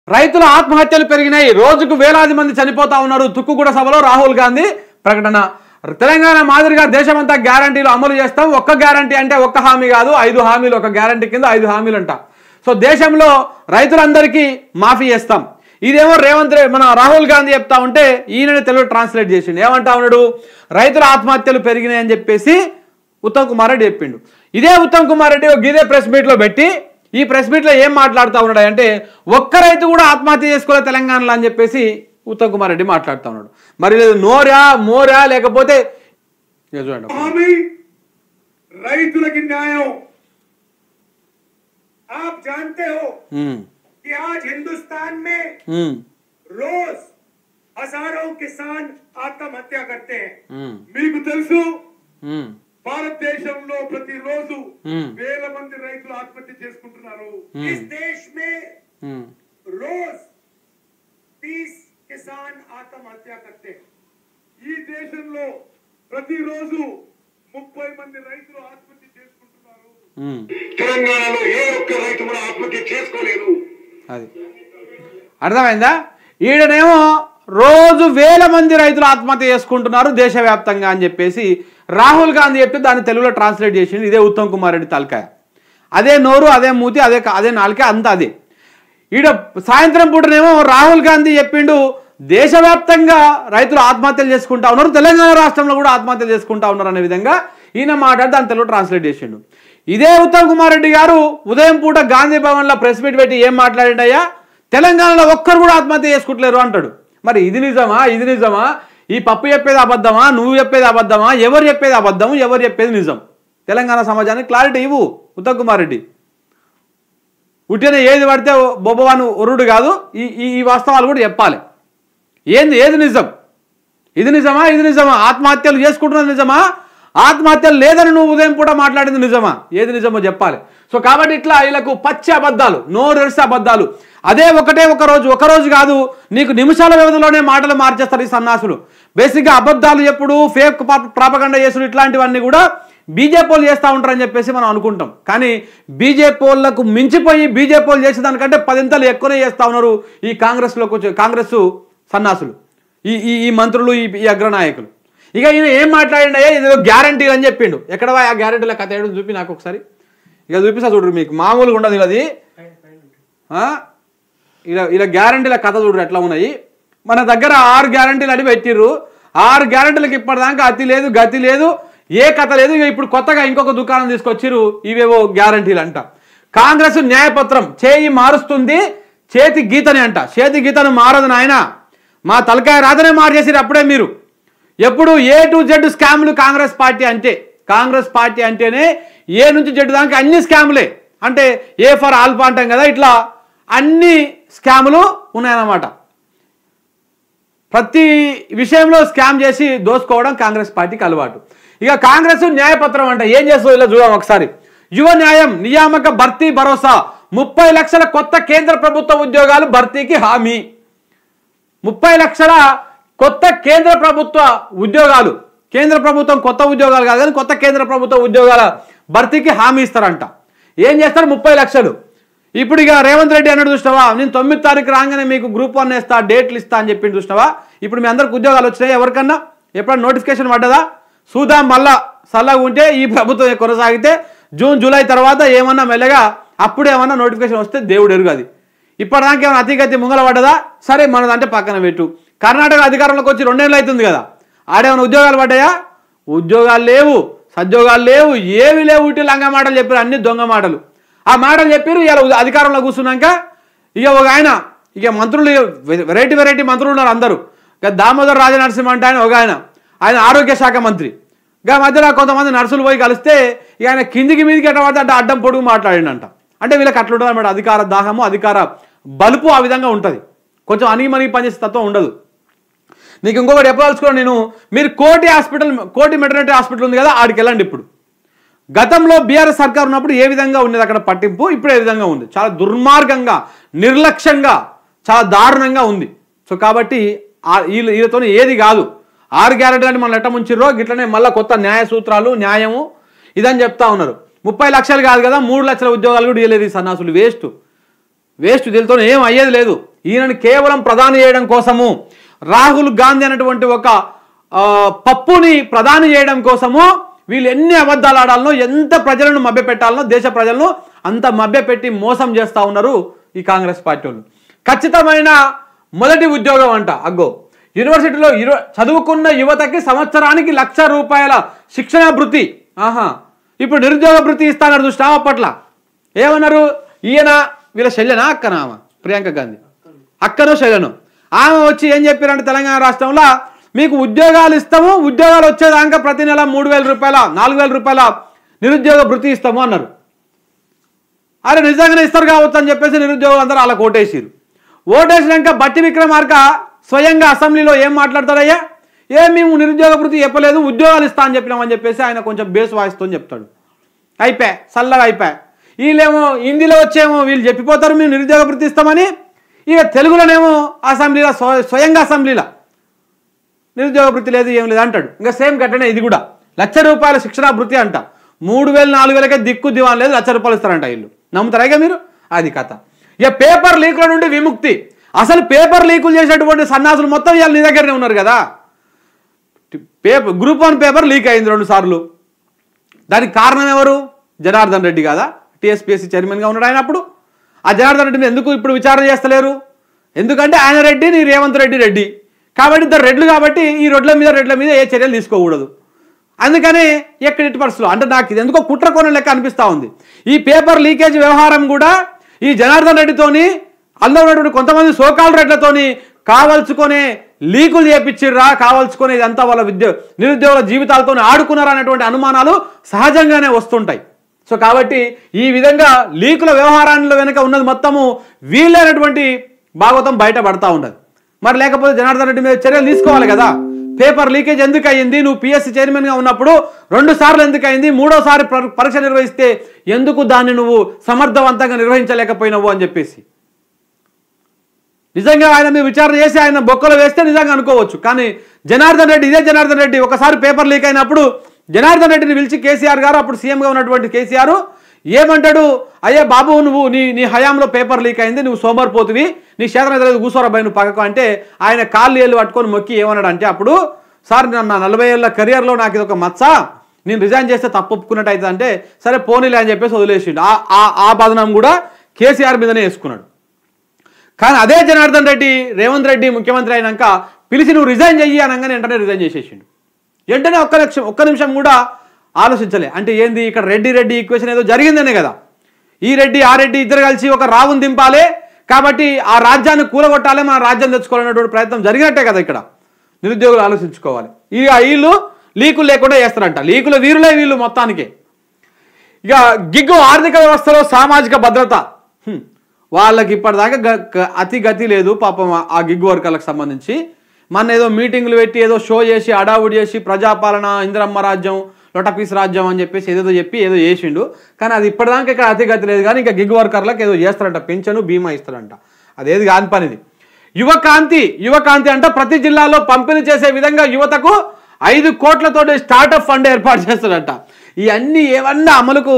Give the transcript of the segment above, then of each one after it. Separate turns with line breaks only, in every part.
రైతుల ఆత్మహత్యలు పెరిగినాయి. రోజుకు వేలాది మంది చనిపోతా ఉన్నారు. తుక్కుగూడ సభలో రాహుల్ గాంధీ ప్రకటన. తెలంగాణ మాదిరిగా దేశమంతా గ్యారంటీలు అమలు చేస్తాం. ఒక్క గ్యారంటీ అంటే ఒక్క హామీ కాదు, 5 హామీలు. ఒక గ్యారంటీ కింద 5 హామీలు అంట. సో దేశంలో రైతులందరికీ మాఫీ చేస్తాం. ఇదేమో మన రాహుల్ గాంధీ చెప్తా ఉంటే ఈయననే తెలుగు ట్రాన్స్లేట్ చేసిండు. ఏమంటా ఉన్నాడు? రైతుల ఆత్మహత్యలు పెరిగినాయని చెప్పేసి ఉత్తమ్ కుమార్ రెడ్డి చెప్పిండు. ఇదే ఉత్తమ్ కుమార్ రెడ్డి గిదే ప్రెస్ మీట్లో పెట్టి ఈ ప్రెస్ మీట్లో ఏం మాట్లాడుతూ ఉన్నాడు అంటే ఒక్క రైతు కూడా ఆత్మహత్య చేసుకోలే తెలంగాణలో అని చెప్పేసి ఉత్తమ్ కుమార్ రెడ్డి మాట్లాడుతూ ఉన్నాడు. మరి లేదు నోరా మోరా లేకపోతే చూడండి
రైతులకి న్యాయం. आप जानते हो कि आज हिंदुस्तान में रोज हजारों किसान आत्महत्या करते हैं. మీకు తెలుసు భారతదేశంలో ప్రతిరోజు వేల మంది రైతులు ఆత్మహత్య చేసుకుంటున్నారు. इस देश में रोज 30 किसान आत्महत्या करते हैं. ఈ దేశంలో ప్రతిరోజు 30 మంది రైతులు ఆత్మహత్య చేసుకుంటున్నారు. తెలంగాణలో ఏ ఒక్క రైతు కూడా ఆత్మహత్య చేసుకోలేదు.
అది అర్థమైందా? ఈడనేమో రోజు వేల మంది రైతులు ఆత్మహత్య చేసుకుంటున్నారు దేశవ్యాప్తంగా అని చెప్పేసి రాహుల్ గాంధీ చెప్తే దాన్ని తెలుగులో ట్రాన్స్లేట్ చేసింది ఇదే ఉత్తమ్ కుమార్ రెడ్డి తలకాయ. అదే నోరు, అదే మూతి, అదే నాలుక, అంతా అదే. ఈడ సాయంత్రం పూటనేమో రాహుల్ గాంధీ చెప్పిండు దేశవ్యాప్తంగా రైతులు ఆత్మహత్యలు చేసుకుంటా ఉన్నారు, తెలంగాణ రాష్ట్రంలో కూడా ఆత్మహత్యలు చేసుకుంటా ఉన్నారు అనే విధంగా ఈయన మాట్లాడి దాన్ని తెలుగు ట్రాన్స్లేట్ చేసిండు. ఇదే ఉత్తమ్ కుమార్ రెడ్డి గారు ఉదయం పూట గాంధీ భవన్లో ప్రెస్ మీట్ పెట్టి ఏం మాట్లాడిండయ్యా, తెలంగాణలో ఒక్కరు కూడా ఆత్మహత్య చేసుకుంటలేరు అంటాడు. మరి ఇది నిజమా? ఇది నిజమా? ఈ పప్పు చెప్పేది అబద్ధమా? నువ్వు చెప్పేది అబద్ధమా? ఎవరు చెప్పేది అబద్ధం, ఎవరు చెప్పేది నిజం? తెలంగాణ సమాజానికి క్లారిటీ ఇవ్వు ఉత్తమ్ కుమార్ రెడ్డి. ఉట్టిన ఏది పడితే బొబ్బవాను ఒరుడు కాదు, ఈ వాస్తవాలు కూడా చెప్పాలి. ఏది నిజం? ఇది నిజమా? ఇది నిజమా? ఆత్మహత్యలు చేసుకుంటున్నది నిజమా? ఆత్మహత్యలు లేదని నువ్వు ఉదయం పూట మాట్లాడింది నిజమా? ఏది నిజమో చెప్పాలి. సో కాబట్టి ఇట్లా వీళ్ళకు పచ్చి అబద్ధాలు, నోరెడిసే అబద్ధాలు. అదే ఒక రోజు కాదు, నీకు నిమిషాల వ్యవధిలోనే మాటలు మార్చేస్తారు ఈ సన్నాసులు. బేసిక్గా అబద్ధాలు ఎప్పుడు ఫేక్ ప్రాపగండా చేసుడు ఇట్లాంటివన్నీ కూడా బీజేపీ వాళ్ళు చేస్తూ ఉంటారని చెప్పేసి మనం అనుకుంటాం. కానీ బీజేపీ వాళ్ళకు మించిపోయి బీజేపీ వాళ్ళు చేసేదానికంటే 10 ఎక్కువనే చేస్తూ ఉన్నారు ఈ కాంగ్రెస్ సన్నాసులు, ఈ మంత్రులు, ఈ అగ్రనాయకులు. ఇక ఈయన ఏం మాట్లాడిండే ఇదేదో గ్యారంటీలు అని చెప్పిండు. ఎక్కడ ఆ గ్యారంటీల కథ ఏడు చూపి నాకు ఒకసారి. ఇక చూపిస్తా చూడరు, మీకు మామూలుగా ఉండదు ఇది. ఇలా గ్యారంటీల కథ చూడరు ఎట్లా ఉన్నాయి. మన దగ్గర 6 గ్యారంటీలు అని పెట్టిర్రు. 6 గ్యారంటీలకు ఇప్పటిదాకా అతి లేదు, గతి లేదు, ఏ కథ లేదు. ఇక ఇప్పుడు కొత్తగా ఇంకొక దుకాణం తీసుకొచ్చిర్రు, ఇవేవో గ్యారంటీలు అంట. కాంగ్రెస్ న్యాయపత్రం చేయి మారుస్తుంది, చేతి గీతని అంట. చేతి గీతను మారదు నాయన, మా తలకాయ రాతనే మార్చేసిరు అప్పుడే మీరు. ఎప్పుడు A to Z స్కామ్లు కాంగ్రెస్ పార్టీ అంటే. కాంగ్రెస్ పార్టీ అంటేనే A నుంచి Z దాకా అన్ని స్కాములే. అంటే A ఫర్ ఆల్ఫా అంటాం కదా, ఇట్లా అన్ని స్కాములు ఉన్నాయన్నమాట. ప్రతి విషయంలో స్కామ్ చేసి దోసుకోవడం కాంగ్రెస్ పార్టీకి అలవాటు. ఇక కాంగ్రెస్ న్యాయపత్రం అంట ఏం చేస్తుందో ఇలా చూద్దాం ఒకసారి. యువ న్యాయం నియామక భర్తీ భరోసా, 30 లక్షల కొత్త కేంద్ర ప్రభుత్వ ఉద్యోగాలు భర్తీకి హామీ. 30 లక్షల కొత్త కేంద్ర ప్రభుత్వ ఉద్యోగాలు, కేంద్ర ప్రభుత్వం కొత్త ఉద్యోగాలు కాదు కానీ కొత్త కేంద్ర ప్రభుత్వ ఉద్యోగాల భర్తీకి హామీ ఇస్తారంట. ఏం చేస్తారు? 30 లక్షలు. ఇప్పుడు ఇక రేవంత్ రెడ్డి అన్నాడు చూసినావా, నేను 9వ తారీఖు రాగానే మీకు గ్రూప్ 1 వేస్తా, డేట్లు ఇస్తా అని చెప్పింది చూసినావా. ఇప్పుడు మీ అందరికి ఉద్యోగాలు వచ్చినాయి, ఎవరికన్నా ఎప్పుడన్నా నోటిఫికేషన్ పడ్డదా? చూద్దాం, మళ్ళా సల్లగా ఉంటే ఈ ప్రభుత్వం కొనసాగితే జూన్ జూలై తర్వాత ఏమన్నా మెల్లగా అప్పుడు ఏమన్నా నోటిఫికేషన్ వస్తే దేవుడు ఎరుగది. ఇప్పటిదాకా ఏమైనా అతిగతి ముంగల పడ్డదా? సరే మనదంటే పక్కన పెట్టు. కర్ణాటక అధికారంలోకి వచ్చి 2 ఏళ్ళు అవుతుంది కదా, ఆడేమైనా ఉద్యోగాలు పడ్డాయా? ఉద్యోగాలు లేవు, సద్యోగాలు లేవు, ఏవి లేవు. ఇటు లంగ మాటలు చెప్పారు, అన్ని దొంగ మాటలు. ఆ మాటలు చెప్పారు. ఇలా అధికారంలో కూర్చున్నాక ఇక ఒక ఆయన, ఇక మంత్రులు వెరైటీ మంత్రులు ఉన్నారు అందరూ. ఇక దామోదర్ రాజనరసింహ అంటే ఒక ఆయన ఆరోగ్య శాఖ మంత్రి. ఇక మధ్యలో కొంతమంది నర్సులు పోయి కలిస్తే ఇక ఆయన కిందికి మీదికి ఎట్టబడితే అంటే అడ్డం పొడుగు మాట్లాడిండంట. అంటే వీళ్ళకి అట్లా ఉంటుంది అన్నమాట. అధికార దాహము, అధికార బలుపు ఆ విధంగా ఉంటుంది. కొంచెం అణిగిమణిగి పనిచేసే తత్వం ఉండదు. నీకు ఇంకొకటి చెప్పదలుచుకోండి నేను, మీరు కోటి మెటర్నిటీ హాస్పిటల్ ఉంది కదా, ఆడికి వెళ్ళండి. ఇప్పుడు గతంలో బీఆర్ఎస్ సర్కార్ ఉన్నప్పుడు ఏ విధంగా ఉండేది అక్కడ పట్టింపు, ఇప్పుడు ఏ విధంగా ఉంది? చాలా దుర్మార్గంగా, నిర్లక్ష్యంగా, చాలా దారుణంగా ఉంది. సో కాబట్టి వీళ్ళతో ఏది కాదు. 6 గ్యారెంటీలు అంటే మనం ఎట్ట ముంచిర్రో గిట్లనే మళ్ళీ కొత్త న్యాయ సూత్రాలు, న్యాయము ఇదని చెప్తా ఉన్నారు. 30 లక్షలు కాదు కదా, 3 లక్షల ఉద్యోగాలు కూడా ఇవ్వలేదు ఈ సన్నాసులు. వేస్ట్, దీనితో ఏం అయ్యేది లేదు. ఈయనని కేవలం ప్రధాని చేయడం కోసము, రాహుల్ గాంధీ అనేటువంటి ఒక పప్పుని ప్రధాని చేయడం కోసము వీళ్ళు ఎన్ని అబద్ధాలు ఆడాలనో, ఎంత ప్రజలను మభ్యపెట్టాలనో, దేశ ప్రజలను అంత మభ్యపెట్టి మోసం చేస్తూ ఉన్నారు ఈ కాంగ్రెస్ పార్టీ వాళ్ళు. ఖచ్చితమైన మొదటి ఉద్యోగం అంట. అగ్గో యూనివర్సిటీలో చదువుకున్న యువతకి సంవత్సరానికి ₹1,00,000 శిక్షణ భృతి. ఇప్పుడు నిరుద్యోగ భృతి ఇస్తానన్నారు చూసినా అప్పట్ల. ఏమన్నారు? ఈయన వీళ్ళ శల్యనా అక్కనా? ఆమె ప్రియాంక గాంధీ అక్కనో శల్యను. ఆమె వచ్చి ఏం చెప్పారంటే తెలంగాణ రాష్ట్రంలో మీకు ఉద్యోగాలు ఇస్తాము, ఉద్యోగాలు వచ్చేదాకా ప్రతి నెల ₹3,000 ₹4,000 నిరుద్యోగ భృతి ఇస్తాము అన్నారు. అరే నిజంగానే ఇస్తారు కావచ్చు అని చెప్పేసి నిరుద్యోగులు అందరూ అలా ఓటేసారు. ఓటేసినాక బట్టి విక్రమార్క స్వయంగా అసెంబ్లీలో ఏం మాట్లాడతారయ్యా, మేము నిరుద్యోగ భృతి చెప్పలేదు, ఉద్యోగాలు ఇస్తా అని చెప్పినామని చెప్పేసి ఆయన కొంచెం బేస్ వాయిస్తూ చెప్తాడు. అయిపోయా, చల్లగా అయిపోయా. వీళ్ళేమో హిందీలో వచ్చేమో వీళ్ళు చెప్పిపోతారు మేము నిరుద్యోగ భృతి ఇస్తామని, ఇక తెలుగులోనేమో అసెంబ్లీలో స్వయంగా అసెంబ్లీలో నిరుద్యోగ భృతి లేదు ఏం లేదు అంటాడు. ఇంకా సేమ్ కట్టనే ఇది కూడా ₹1,00,000 శిక్షణ భృతి అంట. 3,000 4,000కే దిక్కు దివాన్ లేదు, ₹1,00,000 ఇస్తారంట వీళ్ళు. నమ్ముతారా మీరు? అది కథ. ఇక పేపర్ లీకుల నుండి విముక్తి. అసలు పేపర్ లీకులు చేసేటువంటి సన్నాసులు మొత్తం ఇవాళ నీ దగ్గరనే ఉన్నారు కదా. గ్రూప్ 1 పేపర్ లీక్ అయింది 2 సార్లు. దానికి కారణం ఎవరు? జనార్దన్ రెడ్డి కదా, టీఎస్పీఎస్సీ చైర్మన్గా ఉన్నాడు ఆయన. అప్పుడు ఆ జనార్దన్ రెడ్డిని ఎందుకు ఇప్పుడు విచారణ చేస్తలేరు? ఎందుకంటే ఆయన రెడ్డి, నీ రేవంత్ రెడ్డి కాబట్టి ఇద్దరు రెడ్లు కాబట్టి ఈ రెడ్ల మీద ఏ చర్యలు తీసుకోకూడదు. అందుకని ఎక్కడ ఇటు పరిస్థితులు అంటే నాకు ఇది ఎందుకో కుట్ర కోణం లెక్క అనిపిస్తూ ఉంది. ఈ పేపర్ లీకేజ్ వ్యవహారం కూడా ఈ జనార్దన్ రెడ్డితోని అందులో ఉన్నటువంటి కొంతమంది సోకాల్ రెడ్లతోని కావల్చుకొనే లీకులు చేపించిర్రా, కావల్చుకొని ఇదంతా వాళ్ళ నిరుద్యోగుల జీవితాలతో ఆడుకున్నారా అనేటువంటి అనుమానాలు సహజంగానే వస్తుంటాయి. సో కాబట్టి ఈ విధంగా లీకుల వ్యవహారాల్లో వెనుక ఉన్నది మొత్తము వీళ్ళైనటువంటి భాగవతం బయటపడతా ఉండదు. మరి లేకపోతే జనార్దన్ రెడ్డి మీద చర్యలు తీసుకోవాలి కదా. పేపర్ లీకేజ్ ఎందుకు అయ్యింది? నువ్వు పిఎస్సీ చైర్మన్గా ఉన్నప్పుడు 2 సార్లు ఎందుకు అయింది? 3వ సారి పరీక్ష నిర్వహిస్తే ఎందుకు దాన్ని నువ్వు సమర్థవంతంగా నిర్వహించలేకపోయినావు అని చెప్పేసి నిజంగా ఆయన మీద విచారణ చేసి ఆయన బొక్కలో వేస్తే నిజంగా అనుకోవచ్చు. కానీ ఇదే జనార్దన్ రెడ్డి ఒకసారి పేపర్ లీక్ అయినప్పుడు జనార్దన్ రెడ్డిని పిలిచి కేసీఆర్ గారు, అప్పుడు సీఎంగా ఉన్నటువంటి కేసీఆర్ ఏమంటాడు, అయ్యే బాబు నువ్వు నీ హయాంలో పేపర్ లీక్ అయింది, నువ్వు సోమరిపోతువి, నీ చేతన తెలియదు కూసోరబ్బాయి నువ్వు పక్కకు అంటే ఆయన కాళ్ళు ఏళ్ళు పట్టుకొని మొక్కి ఏమన్నాడు అంటే, అప్పుడు సార్ నా 40 ఏళ్ళ కెరియర్లో నాకు ఇది ఒక మచ్చ, నేను రిజైన్ చేస్తే తప్పు ఒప్పుకున్నట్టు అవుతుంది అంటే సరే పోనీలే అని చెప్పేసి వదిలేసిండు. ఆ బదనం కూడా కేసీఆర్ మీదనే వేసుకున్నాడు. కానీ అదే జనార్దన్ రెడ్డి రేవంత్ రెడ్డి ముఖ్యమంత్రి అయినాక పిలిచి నువ్వు రిజైన్ చెయ్యి అనగానే వెంటనే రిజైన్ చేసేసిండు. వెంటనే ఒక్క నిమిషం కూడా ఆలోచించలే. అంటే ఏంది ఇక్కడ రెడ్డి ఈక్వేషన్ ఏదో జరిగిందనే కదా. ఈ రెడ్డి ఆ రెడ్డి ఇద్దరు కలిసి ఒక రావును దింపాలి కాబట్టి ఆ రాజ్యాన్ని కూలగొట్టాలి, మన రాజ్యం తెచ్చుకోవాలనేటువంటి ప్రయత్నం జరిగినట్టే కదా. ఇక్కడ నిరుద్యోగులు ఆలోచించుకోవాలి. ఇక వీళ్ళు లీకులు లేకుండా చేస్తారంట. లీకుల వీరులే వీళ్ళు మొత్తానికి. ఇక గిగ్గు ఆర్థిక వ్యవస్థలో సామాజిక భద్రత వాళ్ళకి ఇప్పటిదాకా అతి గతి లేదు పాపం ఆ గిగ్ వర్కర్లకు సంబంధించి. మన ఏదో మీటింగ్లు పెట్టి ఏదో షో చేసి అడావుడి చేసి ప్రజాపాలన, ఇందిరమ్మ రాజ్యం, లొటపీస్ రాజ్యం అని చెప్పేసి ఏదో చేసిండు. కానీ అది ఇప్పటిదాకా ఇక్కడ అతి గతి లేదు. కానీ ఇంకా గిగ్ వర్కర్లకు ఏదో చేస్తారంట, పెన్షన్ బీమా ఇస్తారంట. అదేది కాని పనిది. యువకాంతి అంట ప్రతి జిల్లాలో పంపిణీ చేసే విధంగా యువతకు 5 కోట్లతో స్టార్టప్ ఫండ్ ఏర్పాటు చేస్తారంట. ఇవన్నీ ఏమన్నా అమలుకు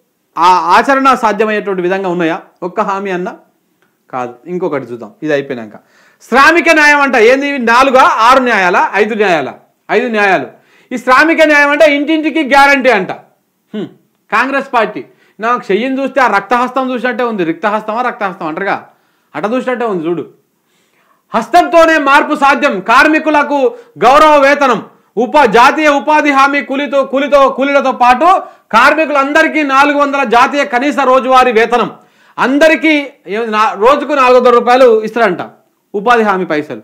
ఆచరణ సాధ్యమయ్యేటువంటి విధంగా ఉన్నాయా? ఒక్క హామీ అన్నా కాదు. ఇంకొకటి చూద్దాం ఇది అయిపోయినాక. శ్రామిక న్యాయం అంట. ఏంది 4 6 న్యాయాలా 5 న్యాయాలా? 5 న్యాయాలు. ఈ శ్రామిక న్యాయం అంటే ఇంటింటికి గ్యారంటీ అంట. కాంగ్రెస్ పార్టీ నాకు చెయ్యిని చూస్తే ఆ రక్తహస్తం చూసినట్టే ఉంది. రక్తహస్తం అంటారుగా అట చూసినట్టే ఉంది చూడు. హస్తంతోనే మార్పు సాధ్యం, కార్మికులకు గౌరవ వేతనం, జాతీయ ఉపాధి హామీ కూలీలతో పాటు కార్మికులందరికీ 400 జాతీయ కనీస రోజువారీ వేతనం, అందరికీ రోజుకు ₹400 ఇస్తారంట ఉపాధి హామీ పైసలు.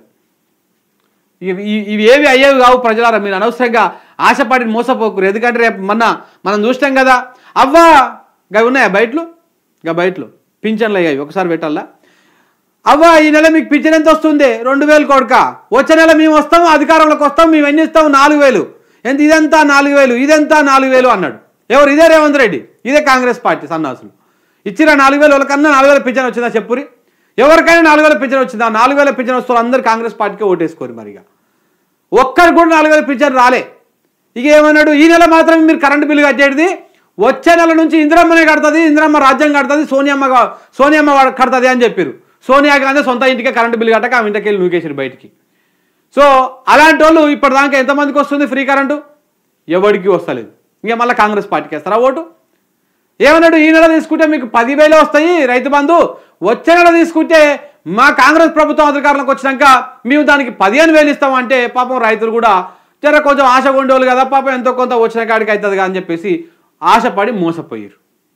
ఇవి ఏవి అయ్యేవి కావు ప్రజలారా. మీరు అనవసరంగా ఆశపడి మోసపోకురు. ఎందుకంటే రేపు మనం చూస్తాం కదా, అవ్వా గవి ఉన్నాయా బయటలు పింఛన్లు అయ్యాయి ఒకసారి పెట్టాలా. అవ్వా ఈ నెల మీకు పింఛన్ ఎంత వస్తుంది? 2000 కొడుక. వచ్చే నెల మేము వస్తాము, అధికారంలోకి వస్తాం, మేము ఎన్ని ఇస్తాము? 4000. ఎంత? ఇదంతా 4000, ఇదంతా 4000 అన్నాడు. ఎవరు? ఇదే రేవంత్ రెడ్డి, ఇదే కాంగ్రెస్ పార్టీ సన్నాసులు. ఇచ్చిరా 4000 వాళ్ళకన్నా 4000 పింఛన్ వచ్చిందా చెప్పురి? ఎవరికైనా 4000 పింఛన్ వచ్చిందా? 4000 పింఛన్ వస్తున్న అందరూ కాంగ్రెస్ పార్టీకి ఓటేసుకోరు. మరిగా ఒక్కరికి కూడా 4000 పింఛన్ రాలే. ఇక ఏమన్నాడు, ఈ నెల మాత్రం మీరు కరెంటు బిల్లు కట్టేది వచ్చే నెల నుంచి ఇందిరమ్మనే కడుతుంది, ఇందిరమ్మ రాజ్యం కడుతుంది, సోనియమ్మ కడుతుంది అని చెప్పారు. సోనియా గాంధీ సొంత ఇంటికే కరెంటు బిల్లు కట్టక ఆమె ఇంటికి వెళ్ళి నూకేసారు బయటికి. సో అలాంటి వాళ్ళు ఇప్పటిదాకా ఎంతమందికి వస్తుంది ఫ్రీ కరెంటు? ఎవరికి వస్తలేదు. ఇంకా మళ్ళీ కాంగ్రెస్ పార్టీకి వేస్తారా ఓటు? ఏమన్నాడు, ఈ నెల తీసుకుంటే మీకు 10,000 వస్తాయి రైతు బంధు, వచ్చే నెల తీసుకుంటే మా కాంగ్రెస్ ప్రభుత్వం అధికారంలోకి వచ్చినాక మేము దానికి 15,000 ఇస్తామంటే పాపం రైతులు కూడా జర కొంచెం ఆశ ఉండేవాళ్ళు కదా, పాపం ఎంతో కొంత వచ్చిన కాడికి అవుతుంది కదా అని చెప్పేసి ఆశపడి మోసపోయారు.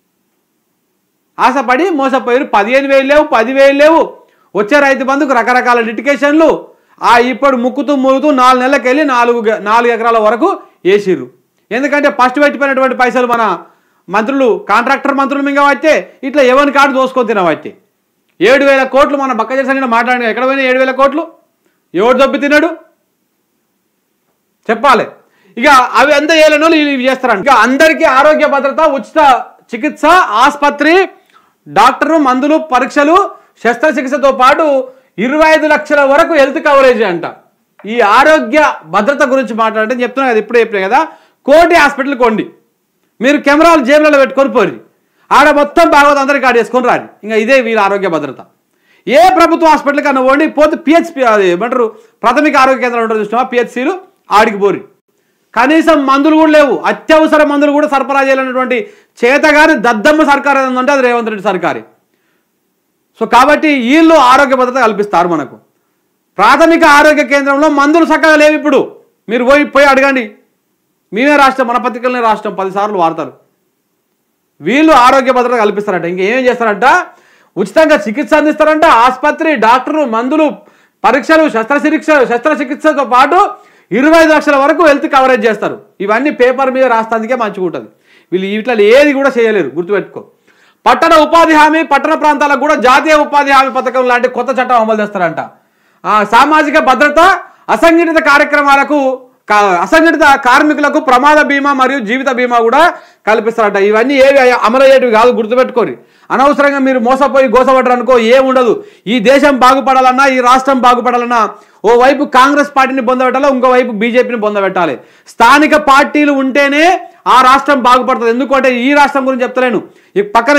15,000 లేవు, 10,000 లేవు. వచ్చే రైతు బంధుకు రకరకాల లిటికేషన్లు. ఇప్పుడు ముక్కుతూ 4 నెలలకు వెళ్ళి 4 ఎకరాల వరకు వేసిర్రు. ఎందుకంటే ఫస్ట్ పెట్టిపోయినటువంటి పైసలు మన మంత్రులు, కాంట్రాక్టర్ మంత్రులు మింగబట్టే, ఇట్లా ఎవరి కాడు దోసుకొని తినబట్టే. 7,000 కోట్లు మన బక్క చేసిన మాట్లాడిన ఎక్కడ పోయినా 7,000 కోట్లు ఎవడు దొబ్బి తిన్నాడు చెప్పాలి. ఇక అవి అంతా ఏళ్ళనో ఇవి చేస్తారంట. ఇక అందరికీ ఆరోగ్య భద్రత, ఉచిత చికిత్స, ఆసుపత్రి, డాక్టరు, మందులు, పరీక్షలు, శస్త్రచికిత్సతో పాటు 25 లక్షల వరకు హెల్త్ కవరేజ్ అంట. ఈ ఆరోగ్య భద్రత గురించి మాట్లాడంటే చెప్తున్నా కదా, ఇప్పుడే చెప్పినా కదా, కోటి హాస్పిటల్ కొండి, మీరు కెమెరాలు జేబులలో పెట్టుకొని పోరి, ఆడ మొత్తం భాగవతం అందరికీ ఆడ వేసుకొని రాని. ఇంకా ఇదే వీళ్ళ ఆరోగ్య భద్రత. ఏ ప్రభుత్వ హాస్పిటల్ కన్నా పోండి, పోతే పిహెచ్పి అది ఏమంటారు ప్రాథమిక ఆరోగ్య కేంద్రాలు ఉంటుంది చూసినా, పిహెచ్సిలు, ఆడికి పోరి. కనీసం మందులు కూడా లేవు, అత్యవసర మందులు కూడా సరఫరా చేయాలన్నటువంటి చేతగాని దద్దమ్మ సర్కారు ఏదంటే అది రేవంత్ రెడ్డి సర్కారే. సో కాబట్టి వీళ్ళు ఆరోగ్య భద్రత కల్పిస్తారు మనకు. ప్రాథమిక ఆరోగ్య కేంద్రంలో మందులు చక్కగా లేవు. ఇప్పుడు మీరు పోయి అడగండి, మేమే రాష్ట్రం, మన పత్రికలనే రాష్ట్రం 10 సార్లు వార్తలు. వీళ్ళు ఆరోగ్య భద్రత కల్పిస్తారంట. ఇంకేం చేస్తారంట, ఉచితంగా చికిత్స అందిస్తారంట. ఆసుపత్రి, డాక్టరు, మందులు, పరీక్షలు, శస్త్రచికిత్సతో పాటు 25 లక్షల వరకు హెల్త్ కవరేజ్ చేస్తారు. ఇవన్నీ పేపర్ మీద రాస్తానికే మంచిగా ఉంటుంది. వీళ్ళు ఇట్లా ఏది కూడా చేయలేరు, గుర్తుపెట్టుకో. పట్టణ ఉపాధి హామీ, పట్టణ ప్రాంతాలకు కూడా జాతీయ ఉపాధి హామీ పథకం లాంటి కొత్త చట్టం అమలు చేస్తారంట. సామాజిక భద్రత, అసంఘటిత కార్మికులకు ప్రమాద బీమా మరియు జీవిత బీమా కూడా కల్పిస్తారట. ఇవన్నీ ఏవి అమలయ్యేటివి కాదు, గుర్తుపెట్టుకోండి. అనవసరంగా మీరు మోసపోయి గోసపడ్డారు అనుకో, ఏముండదు. ఈ దేశం బాగుపడాలన్నా, ఈ రాష్ట్రం బాగుపడాలన్నా ఓవైపు కాంగ్రెస్ పార్టీని పొందబెట్టాలి, ఇంకోవైపు బీజేపీని పొందబెట్టాలి. స్థానిక పార్టీలు ఉంటేనే ఆ రాష్ట్రం బాగుపడుతుంది. ఎందుకంటే ఈ రాష్ట్రం గురించి చెప్తలేను, ఈ పక్కన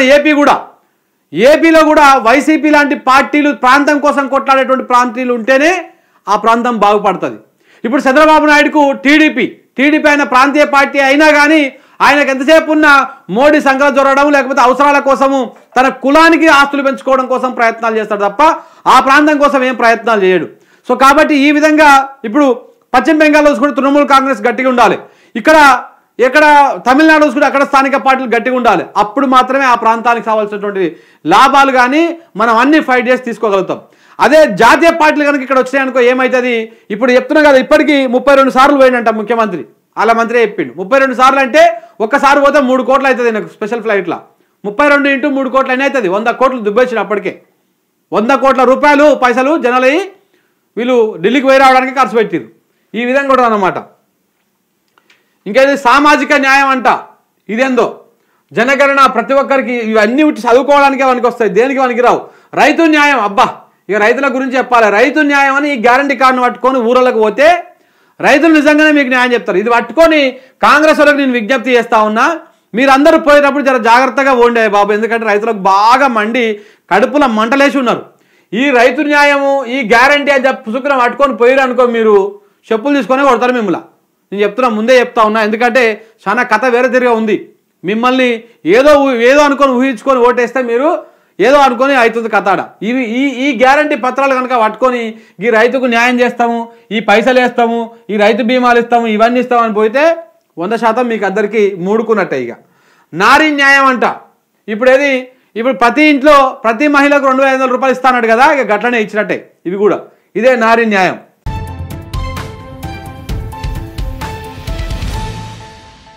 ఏపీలో కూడా వైసీపీ లాంటి పార్టీలు, ప్రాంతం కోసం కొట్లాడేటువంటి ప్రాంతీయులు ఉంటేనే ఆ ప్రాంతం బాగుపడుతుంది. ఇప్పుడు చంద్రబాబు నాయుడుకు టీడీపీ ఆయన ప్రాంతీయ పార్టీ అయినా కానీ ఆయనకు ఎంతసేపు ఉన్న మోడీ సంఘాలు జొరగడం, లేకపోతే అవసరాల కోసము తన కులానికి ఆస్తులు పెంచుకోవడం కోసం ప్రయత్నాలు చేస్తాడు తప్ప ఆ ప్రాంతం కోసం ఏం ప్రయత్నాలు చేయడు. సో కాబట్టి ఈ విధంగా ఇప్పుడు పశ్చిమ బెంగాల్లో కూడా తృణమూల్ కాంగ్రెస్ గట్టిగా ఉండాలి, ఇక్కడ తమిళనాడు కూడా అక్కడ స్థానిక పార్టీలు గట్టిగా ఉండాలి. అప్పుడు మాత్రమే ఆ ప్రాంతానికి కావాల్సినటువంటి లాభాలు కానీ మనం అన్ని ఫైట్ చేసి తీసుకోగలుగుతాం. అదే జాతీయ పార్టీలు కనుక ఇక్కడ వచ్చినాయనుకో ఏమవుతుంది, ఇప్పుడు చెప్తున్నా కదా, ఇప్పటికీ 32 సార్లు పోయినంట ముఖ్యమంత్రి. అలా మంత్రి చెప్పిండు 32 సార్లు అంటే ఒక్కసారి పోతే 3 కోట్లు అవుతుంది నాకు స్పెషల్ ఫ్లైట్లో. 32 × 3 కోట్లు అని అవుతుంది, 100 కోట్లు దుబ్బేసిన అప్పటికే. 100 కోట్ల రూపాయలు పైసలు జనాలయ్యి వీళ్ళు ఢిల్లీకి పోయి రావడానికి ఖర్చు పెట్టిరు. ఈ విధంగా కూడా అన్నమాట. ఇంకేది సామాజిక న్యాయం అంట, ఇదేందో జనగణన ప్రతి ఒక్కరికి ఇవన్నీ చదువుకోవడానికే పనికి వస్తాయి, దేనికి పనికి రావు. రైతు న్యాయం, అబ్బా ఇక రైతుల గురించి చెప్పాలి. రైతు న్యాయం అని ఈ గ్యారంటీ కార్డును పట్టుకొని ఊరలకు పోతే రైతులు నిజంగానే మీకు న్యాయం చెప్తారు. ఇది పట్టుకొని కాంగ్రెస్ వాళ్ళకి నేను విజ్ఞప్తి చేస్తా ఉన్నా, మీరందరూ పోయేటప్పుడు జర జాగ్రత్తగా ఉండే బాబు, ఎందుకంటే రైతులకు బాగా మండి కడుపులో మంటలేసి ఉన్నారు. ఈ రైతు న్యాయము, ఈ గ్యారంటీ అని చెప్పి పుసుకున పట్టుకొని పోయారు అనుకో, మీరు చెప్పులు తీసుకొని కొడతారు మిమ్మల్ని. నేను చెప్తున్నా, ముందే చెప్తా ఉన్నా, ఎందుకంటే చాలా కథ వేరే తిరిగా ఉంది. మిమ్మల్ని ఏదో అనుకొని ఊహించుకొని ఓటేస్తే మీరు ఏదో అనుకొని అవుతుంది కథాడ. ఈ గ్యారంటీ పత్రాలు కనుక పట్టుకొని ఈ రైతుకు న్యాయం చేస్తాము, ఈ పైసలు వేస్తాము, ఈ రైతు బీమాలు ఇస్తాము, ఇవన్నీ ఇస్తామని పోతే 100% మీకు అందరికీ మూడుకున్నట్టే. ఇక నారీ న్యాయం అంట, ఇప్పుడు ప్రతి ఇంట్లో ప్రతి మహిళకు 2,500 రూపాయలు ఇస్తానన్నాడు కదా, ఇక గట్లనే ఇచ్చినట్టే. ఇవి కూడా ఇదే నారీ న్యాయం.